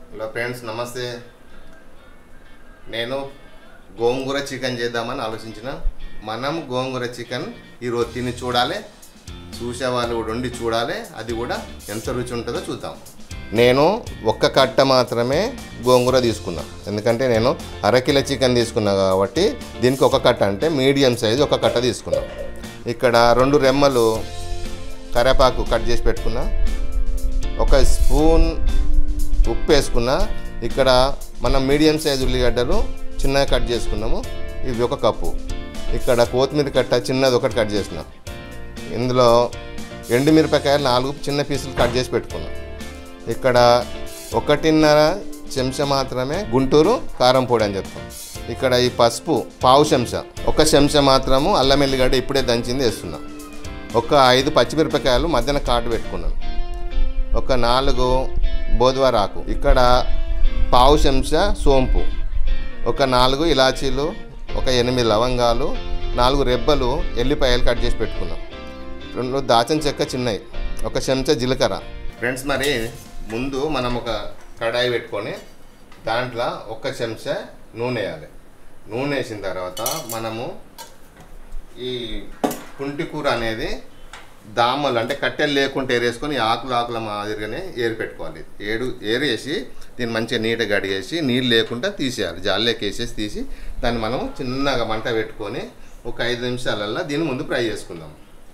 Hello friends, నమస్తే. నేను గోంగూర chicken చేద్దామని ఆలోచించిన. మనం గోంగూర చికెన్ ఈరోజు తిని చూడాలి, చూసేవాళ్ళు కూడా వండి చూడాలి, అది కూడా ఎంత రుచి ఉంటుందో చూద్దాం. నేను ఒక్క కట్ట మాత్రమే గోంగూర తీసుకున్నా, ఎందుకంటే నేను అరకిలో చికెన్ తీసుకున్నా కాబట్టి దీనికి ఒక కట్ట అంటే మీడియం సైజు ఒక కట్ట తీసుకున్నా. ఇక్కడ 2 రెమ్మలు కరివేపాకు కట్ చేసి పెట్టుకున్నా, 1 స్పూన్ ఉప్పు వేసుకున్నా. ఇక్కడ మనం మీడియం సైజు ఉల్లిగడ్డలు చిన్నగా కట్ చేసుకున్నాము, ఇవి 1 కప్పు. ఇక్కడ కొత్తిమీర కట్ట చిన్నది 1 కట్ చేసిన. ఇందులో ఎండుమిరపకాయలు 4 చిన్న పీసులు కట్ చేసి పెట్టుకున్నాం. ఇక్కడ 1.5 చెంచా మాత్రమే గుంటూరు కారం పొడి అని చెప్తాం. ఇక్కడ ఈ పసుపు పావు చెంచా, 1 చెంచా మాత్రము అల్లం ఎల్లిగడ్డ ఇప్పుడే దంచింది వేస్తున్నా. 5 పచ్చిమిరపకాయలు మధ్యన కాటు పెట్టుకున్నాను. 4 బోద్వారాకు, ఇక్కడ పావు చెంచా సోంపు, 4 ఇలాచీలు, 8 లవంగాలు, 4 రెబ్బలు ఎల్లిపాయలు కట్ చేసి పెట్టుకున్నాం. 2 దాచిన చెక్క చిన్నవి, 1 చెంచా జీలకర్ర. ఫ్రెండ్స్, మరి ముందు మనం ఒక కడాయి పెట్టుకొని దాంట్లో 1 చెంచా నూనె వేయాలి. నూనె వేసిన తర్వాత మనము ఈ పుంటికూర అనేది దామలు అంటే కట్టెలు లేకుండా ఏరేసుకొని ఆకుల మాదిరిగానే ఏరి పెట్టుకోవాలి. ఏరేసి దీన్ని మంచిగా నీట్గా కడిగేసి నీళ్ళు లేకుండా తీసేయాలి. జాలిలోకి వేసేసి తీసి దాన్ని మనం చిన్నగా మంట పెట్టుకొని ఒక 5 నిమిషాలల్లో దీన్ని ముందు ఫ్రై చేసుకుందాం.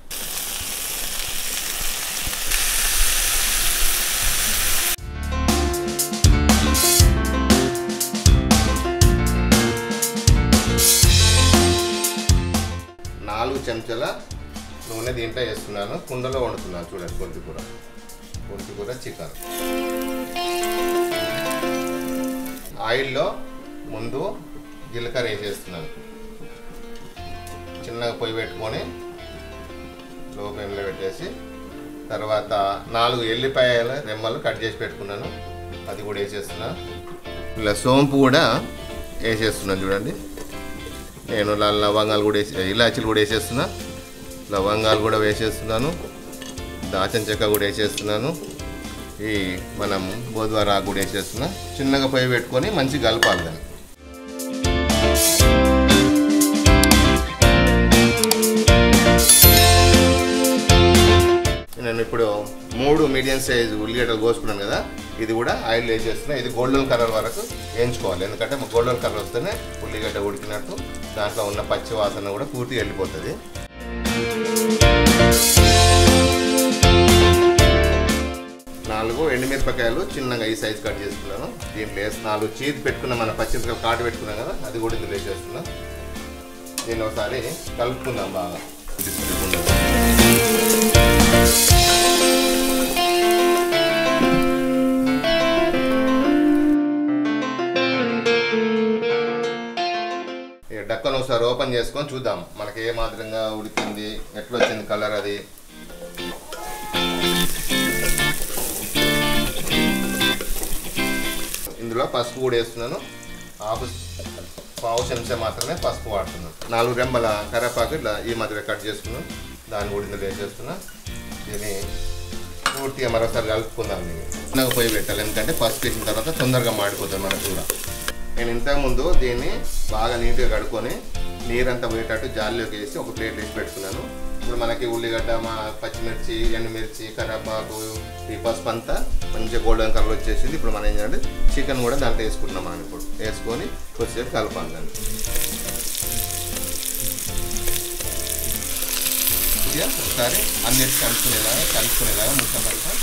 చెంచాల నూనె దీంట్లో వేస్తున్నాను. కుండలో వండుతున్నాను. చూడండి, పుంటికూర చికెన్. ఆయిల్లో ముందు జీలకర్ర వేసేస్తున్నాను. చిన్నగా పొయ్యి పెట్టుకొని లో ఫ్లేమ్లో పెట్టేసి తర్వాత 4 ఎల్లిపాయల రెమ్మలు కట్ చేసి పెట్టుకున్నాను, అది కూడా వేసేస్తున్నాను. ఇలా సోంపు కూడా వేసేస్తున్నాను. చూడండి, నేను లవంగాలు కూడా ఇలాచీలు కూడా వేసేస్తున్నా, లవంగాలు కూడా వేసేస్తున్నాను, దాచిన చెక్క కూడా వేసేస్తున్నాను, ఈ మనం బోద్వారా కూడా వేసేస్తున్నా. చిన్నగా పొయ్యి పెట్టుకొని మంచిగా కలపాలి దాన్ని. నేను ఇప్పుడు 3 మీడియం సైజు ఉల్లిగడ్డలు కోసుకున్నాను కదా, ఇది కూడా ఆయిల్ వేసేస్తున్నా. ఇది గోల్డెన్ కలర్ వరకు వేయించుకోవాలి, ఎందుకంటే గోల్డెన్ కలర్ వస్తేనే ఉల్లిగడ్డ ఉడికినట్టు దాంట్లో ఉన్న పచ్చి వాసన కూడా పూర్తిగా వెళ్ళిపోతుంది. 4 ఎండుమిరపకాయలు చిన్నగా ఈ సైజు కట్ చేసుకున్నాను. దీంట్లో వేసి 4 చీజ్ పెట్టుకున్న మన పచ్చిమిరపకాయలు కాటు పెట్టుకున్నాం కదా, అది కూడా ఇందులో వేసేస్తున్నాం. దీన్ని ఒకసారి కలుపుకుందాం బాగా. డక్కను ఒకసారి ఓపెన్ చేసుకొని చూద్దాం మనకి ఏ మాదిరిగా ఉడికింది, ఎట్లా వచ్చింది కలర్. అది ఇందులో పసుపు కూడా వేస్తున్నాను. పావు చెంచా మాత్రమే పసుపు వాడుతున్నాను. 4 రెమ్మల కరివేపాకు ఇట్లా ఈ మాదిరిగా కట్ చేసుకున్నాను, దాన్ని కూడా ఇందులో వేసేస్తున్నా. దీన్ని పూర్తిగా మరోసారి కలుపుకుందాం. దీన్ని చిన్నగా పొయ్యి పెట్టాలి, ఎందుకంటే పసుపు వేసిన తర్వాత తొందరగా మాడిపోతుంది మన కూర. నేను ఇంతకుముందు దీన్ని బాగా నీట్గా కడుక్కొని నీరంతా పోయేటట్టు జాలిలోకి వేసి ఒక ప్లేట్ వేసి పెట్టుకున్నాను. ఇప్పుడు మనకి ఉల్లిగడ్డ, పచ్చిమిర్చి, ఎండుమిర్చి, కరివేపాకు, ఈ పసుపు అంతా మంచిగా గోల్డెన్ కలర్ వచ్చేసింది. ఇప్పుడు మనం ఏం చేయాలంటే చికెన్ కూడా దాంట్లో వేసుకుంటున్నాం. మనం ఇప్పుడు వేసుకొని కొద్దిసేపు కలపాలి దాన్ని. ఒకసారి అన్నిటి కలుపుకునేలాగా ముక్కలు కలుపుతాం.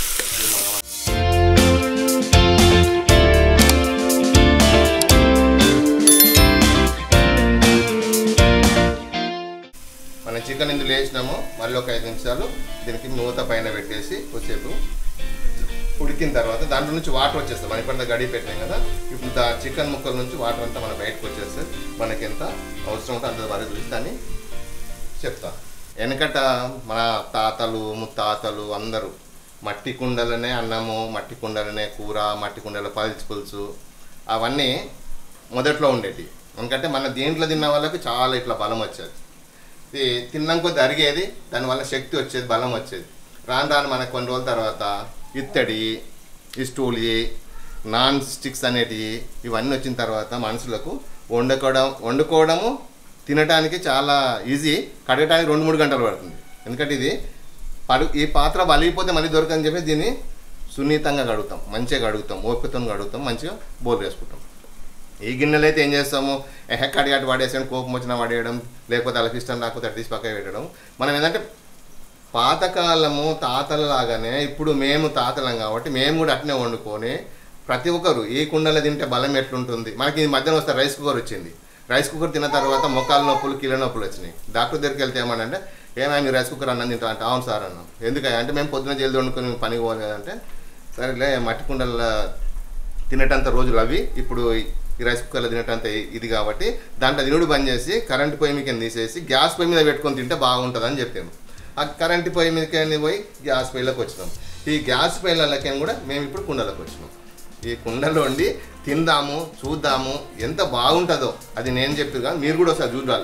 మనం చికెన్ ఇందులో వేసినాము, మళ్ళీ ఒక 5 నిమిషాలు దీనికి మూత పైన పెట్టేసి కొద్దిసేపు ఉడికిన తర్వాత దాంట్లో నుంచి వాటర్ వచ్చేస్తాం. మనం ఇప్పుడు గడిగి పెట్టినాం కదా, ఇప్పుడు చికెన్ ముక్కల నుంచి వాటర్ అంతా మన బయటకు వచ్చేస్తే మనకి ఎంత అవసరం ఉంటే అంత వరకు చూసి దాన్ని చెప్తా. వెనకట మన తాతలు ముత్తాతలు అందరూ మట్టి కుండలనే అన్నము, మట్టి కుండలనే కూర, మట్టి కుండల పల్చి పులుసు అవన్నీ మొదట్లో ఉండేవి. ఎందుకంటే మన దీంట్లో తిన్న వాళ్ళకి చాలా ఇట్లా బలం వచ్చేది. ఇది తిన్నాం కొద్ది అరిగేది, దానివల్ల శక్తి వచ్చేది, బలం వచ్చేది. రాను రాను మనకు కొన్ని రోజుల తర్వాత ఇత్తడి, ఈ స్టూల్, నాన్ స్టిక్స్ అనేటివి ఇవన్నీ వచ్చిన తర్వాత మనుషులకు వండుకోవడము తినడానికి చాలా ఈజీ, కడగడానికి 2-3 గంటలు పడుతుంది. ఎందుకంటే ఇది ఈ పాత్ర వలిగిపోతే మళ్ళీ దొరకదని చెప్పి దీన్ని సున్నితంగా కడుగుతాం, మంచిగా కడుగుతాం, ఓపికతో కడుగుతాం, మంచిగా బోల్ వేసుకుంటాం. ఈ గిన్నెలు అయితే ఏం చేస్తాము, కడిగాటి వాడేసాను, కోపం వచ్చినా వాడేయడం, లేకపోతే వాళ్ళకి ఇష్టం లేకపోతే అటు తీసి పక్కన పెట్టడం. మనం ఏంటంటే పాతకాలము తాతలలాగానే ఇప్పుడు మేము తాతలం కాబట్టి మేము కూడా అట్నే వండుకొని ప్రతి ఒక్కరు ఈ కుండలో తింటే బలం ఎట్లుంటుంది. మనకి ఈ మధ్యన వస్తే రైస్ కుక్కర్ వచ్చింది. రైస్ కుక్కర్ తిన్న తర్వాత మొక్కల నొప్పులు, కీళ్ళ నొప్పులు వచ్చినాయి. డాక్టర్ దగ్గరికి వెళ్తే ఏమనంటే ఏమైనా మీరు రైస్ కుక్కర్ అన్నం తింటా అంటే అవును సార్ అన్నాం. ఎందుకంటే అంటే మేము పొద్దున జల్ది వండుకొని పనికి పోవాలి కదంటే సరేలే మట్టి కుండల తినేటంత రోజులు అవి, ఇప్పుడు ఈ రైస్ కుక్కర్లో తినేటంత ఇది కాబట్టి దాంట్లో తినుడు బంద్ చేసి కరెంట్ పొయ్యి మీద తీసేసి గ్యాస్ పొయ్యి మీద పెట్టుకొని తింటే బాగుంటుందని చెప్పాము. ఆ కరెంట్ పొయ్యి మీదకి పోయి గ్యాస్ పొయ్యిలోకి వచ్చినాం. ఈ గ్యాస్ పొయ్యిలకి కూడా మేము ఇప్పుడు కుండలోకి వచ్చినాం. ఈ కుండలో వండి తిందాము, చూద్దాము ఎంత బాగుంటుందో. అది నేను చెప్పిగా మీరు కూడా ఒకసారి చూడాలి.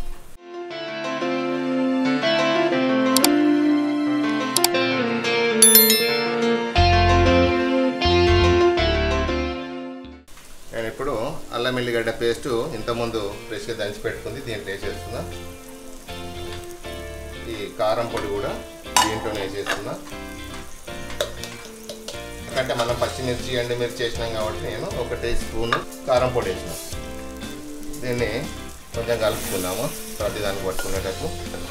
నేను ఇప్పుడు అల్లం ఎల్లిగడ్డ పేస్టు ఇంతకుముందు ఫ్రెష్గా దంచి పెట్టుకుంది, దీంట్లో వేసేస్తున్నా. ఈ కారం పొడి కూడా దీంట్లోనే వేసేస్తున్నా. ఎందుకంటే మనం పచ్చిమిర్చి ఎండుమిర్చి వేసినాం కాబట్టి నేను 1 టీ స్పూన్ కారం పొడి వేసిన. దీన్ని కొంచెం కలుపుకున్నాము ప్రతిదానికి పట్టుకునేటట్టు.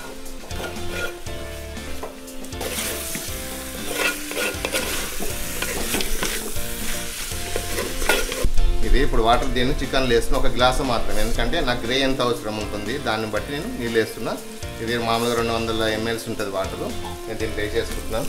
ఇది ఇప్పుడు వాటర్ దీన్ని చికెన్లో వేస్తున్నా, 1 గ్లాసు మాత్రమే. ఎందుకంటే నాకు గ్రే ఎంత అవసరం ఉంటుంది దాన్ని బట్టి నేను నీళ్ళు వేస్తున్నా. ఇది మామూలుగా 200 ml ఉంటుంది వాటరు. నేను దీన్ని వేసేసుకుంటున్నాను.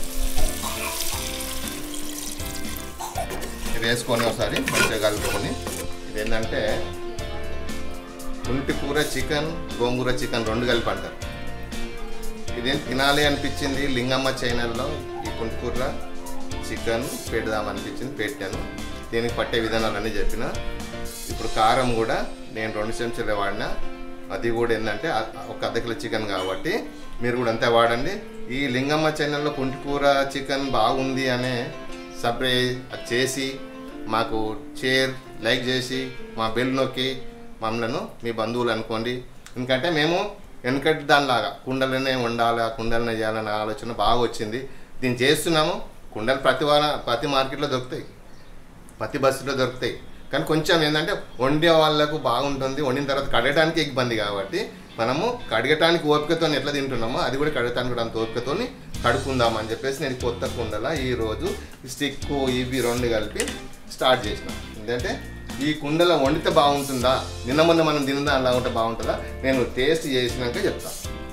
ఇది వేసుకొని ఒకసారి మంచిగా కలుపుకొని, ఇది ఏంటంటే పుంటికూర చికెన్, గోంగూర చికెన్ 2 కలిపి అంటారు. ఇదేం తినాలి అనిపించింది లింగమ్మ ఛానల్లో. ఈ పుంటికూర చికెన్ పెడదామనిపించింది, పెట్టాను. దీనికి పట్టే విధానాలన్నీ చెప్పిన. ఇప్పుడు కారం కూడా నేను 2 చెంచాలే వాడినా. అది కూడా ఏంటంటే 1 అర్ధ కిలో చికెన్ కాబట్టి మీరు కూడా అంతే వాడండి. ఈ లింగమ్మ ఛానల్లో పుంటికూర చికెన్ బాగుంది అనే సబ్స్క్రైబ్ చేసి మాకు లైక్ చేసి మా బెల్ నొక్కి మమ్మల్ని మీ బంధువులు అనుకోండి. ఎందుకంటే మేము వెనకటి దానిలాగా కుండలనే వండాలా, కుండలనే చేయాలనే ఆలోచన బాగా వచ్చింది. దీన్ని చేస్తున్నాము. కుండలు ప్రతి మార్కెట్లో దొరుకుతాయి, ప్రతి బస్సులో దొరుకుతాయి. కానీ కొంచెం ఏంటంటే వండే వాళ్ళకు బాగుంటుంది, వండిన తర్వాత కడగడానికి ఇబ్బంది కాబట్టి మనము కడగటానికి ఓపికతో ఎట్లా తింటున్నామో అది కూడా కడగటానికి కూడా అంత ఓపికతో కడుక్కుందామని చెప్పేసి నేను కొత్త కుండల ఈరోజు స్టిక్కు ఇవి 2 కలిపి స్టార్ట్ చేసిన. ఎందుకంటే ఈ కుండలో వండితే బాగుంటుందా, నిన్న మొన్న మనం తినదా అలా ఉంటే బాగుంటుందా, నేను టేస్ట్ చేసినాక చెప్తాను.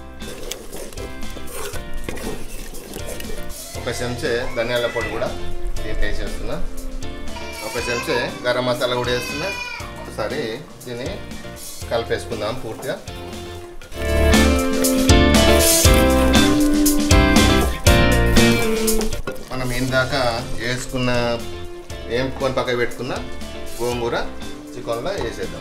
1 చెంచా ధనియాల పొడి కూడా దీంట్లో వేసేస్తున్నా. 1 చెంచా గరం మసాలా కూడా వేస్తున్నా. ఒకసారి దీన్ని కలిపేసుకుందాం పూర్తిగా. మనం ఇందాక వేసుకున్న ఏంపుకొని పక్కన పెట్టుకున్న గోంగూర చికెన్లో వేసేద్దాం.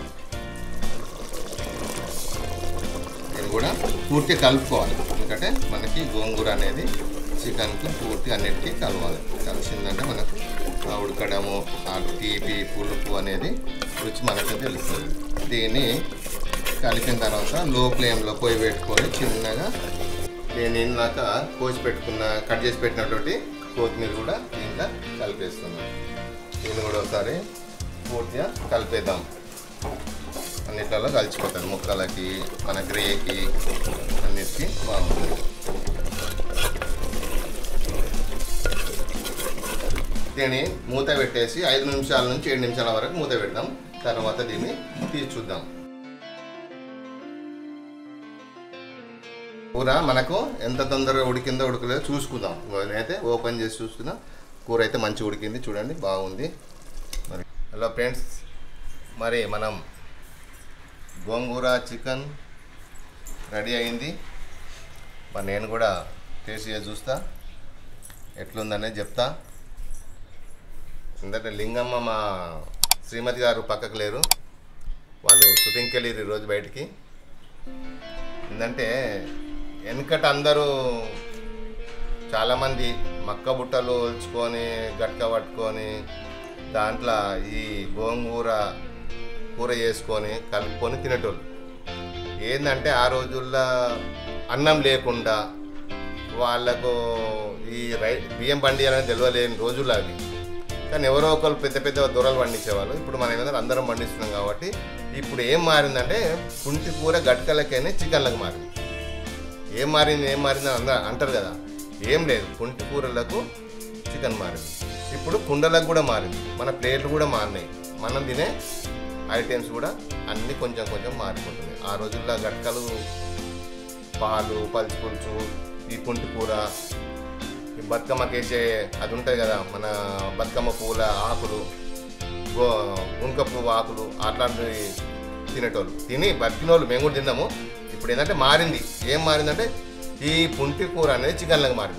ఇది కూడా పూర్తిగా కలుపుకోవాలి. ఎందుకంటే మనకి గోంగూర అనేది చికెన్కి పూర్తిగా అన్నిటికీ కలవాలి. కలిసిందంటే మనకు ఆ ఉడకడము, ఆ తీపి పులుపు అనేది రుచి మనకు తెలుస్తుంది. దీన్ని కలిపిన తర్వాత లో ఫ్లేమ్లో పొయ్యి పెట్టుకొని చిన్నగా నేను ఇందాక కట్ చేసి పెట్టినటువంటి కొత్తిమీర కూడా దీంట్లో కలిపేస్తున్నాను. దీన్ని కూడా ఒకసారి పూర్తిగా కలిపేద్దాం. అన్నిట్లలో కలిసిపోతాయి, ముక్కలకి మన గ్రేకి అన్నిటికీ బాగుంటుంది. దీన్ని మూత పెట్టేసి 5 నిమిషాల నుంచి 7 నిమిషాల వరకు మూత పెడదాం. తర్వాత దీన్ని తీసి చూద్దాం. కూర మనకు ఎంత తొందరగా ఉడికిందో ఉడకలేదో చూసుకుందాం. నేనైతే ఓపెన్ చేసి చూసుకున్నా, కూర అయితే మంచిగా ఉడికింది, చూడండి బాగుంది. మరి హలో ఫ్రెండ్స్, మరి మనం గోంగూర చికెన్ రెడీ అయింది. మరి నేను కూడా టేస్ట్ చేసి చూస్తా, ఎట్లుందనేది చెప్తా. ఎందుకంటే లింగమ్మ మా శ్రీమతి గారు పక్కకు లేరు, వాళ్ళు షూటింగ్కి వెళ్ళారు ఈరోజు బయటికి. ఎందుకంటే వెనకట అందరూ చాలామంది మక్క బుట్టలు ఒలుచుకొని గట్క పట్టుకొని దాంట్లో ఈ గోంగూర కూర చేసుకొని కలుపుకొని తినేటోళ్ళు. ఏంటంటే ఆ రోజుల్లో అన్నం లేకుండా వాళ్ళకు ఈ బియ్యం పండియాలని తెలియలేని రోజులు అవి. కానీ ఎవరో ఒకరు పెద్ద పెద్ద దొరలు పండించేవాళ్ళు. ఇప్పుడు మనం ఏంటంటే అందరం పండిస్తున్నాం కాబట్టి ఇప్పుడు ఏం మారిందంటే పుంటి కూర గట్కలకైనా చికెన్లకు మారింది. ఏం మారింది అని అందరూ అంటారు కదా, ఏం లేదు. పుంటి కూరలకు చికెన్ మారింది. ఇప్పుడు కుండలకు కూడా మారింది. మన ప్లేట్లు కూడా మారినాయి. మనం తినే ఐటమ్స్ కూడా అన్నీ కొంచెం కొంచెం మారిపోతున్నాయి. ఆ రోజుల్లో గట్కలు, పాలు, పల్చి పులుసు, ఈ పుంటి కూర, ఈ బతుకమ్మకి వేసే అది ఉంటుంది కదా, మన బతుకమ్మ పూల ఆకులు, గుంక పువ్వు ఆకులు, అట్లాంటివి తినేటోళ్ళు. తిని బతికినోళ్ళు మేము కూడా తిన్నాము. ఇప్పుడు ఏంటంటే మారింది. ఏం మారిందంటే ఈ పుంటి కూర అనేది చికెన్లకు మారింది.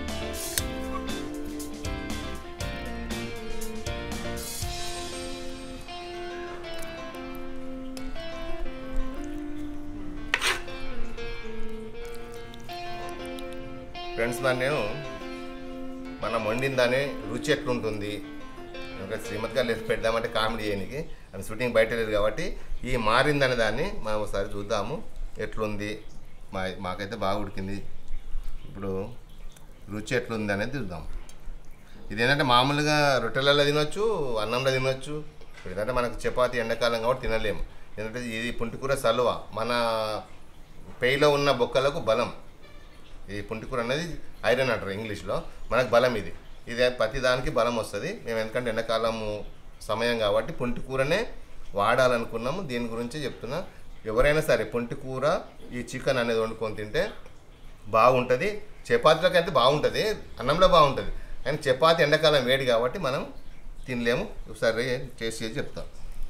ఫ్రెండ్స్, దాన్ని నేను మనం వండిన దాని రుచి ఎట్లుంటుంది శ్రీమతి గారు లేదు పెడదామంటే కామెడీ చేయడానికి, అది షూటింగ్ బయట లేదు కాబట్టి ఈ మారిందనే దాన్ని మనం ఒకసారి చూద్దాము ఎట్లుంది. మాకైతే బాగా ఉడికింది. ఇప్పుడు రుచి ఎట్లుంది అనేది చూద్దాం. ఇదేంటంటే మామూలుగా రొట్టెలలో తినొచ్చు, అన్నంలో తినొచ్చు. ఏంటంటే మనకు చపాతి ఎండాకాలం కాబట్టి తినలేము. ఎందుకంటే ఇది పుంటికూర సలువ, మన పేయిలో ఉన్న బొక్కలకు బలం. ఈ పుంటికూర అనేది ఐరన్ అంటారు ఇంగ్లీష్లో, మనకు బలం ఇది. ఇది ప్రతి దానికి బలం వస్తుంది. మేము ఎందుకంటే ఎండాకాలం సమయం కాబట్టి పుంటికూరనే వాడాలనుకున్నాము. దీని గురించి చెప్తున్నా. ఎవరైనా సరే పుంటికూర ఈ చికెన్ అనేది వండుకొని తింటే బాగుంటుంది. చపాతీలోకి అయితే బాగుంటుంది, అన్నంలో బాగుంటుంది. కానీ చపాతీ ఎండాకాలం వేడి కాబట్టి మనం తినలేము. ఒకసారి చేసి చెప్తాం.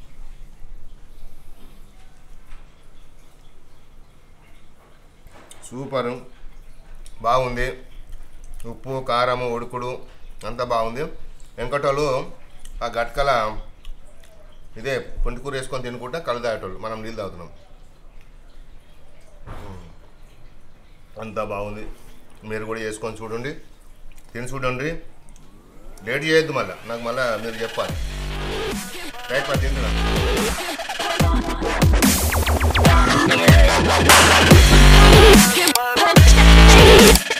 సూపరు, బాగుంది. ఉప్పు, కారము, ఉడుకుడు అంతా బాగుంది. వెంకటోళ్ళు ఆ గట్కల ఇదే పుంటికూర వేసుకొని తినుకుంటా కళ్ళు తాగేటోళ్ళు. మనం నీళ్ళు తాగుతున్నాం. అంతా బాగుంది. మీరు కూడా చేసుకొని చూడండి, తిని చూడండి. లేట్ చేయొద్దు, నాకు మళ్ళీ మీరు చెప్పాలి. రైట్, మరి తింటున్నాను.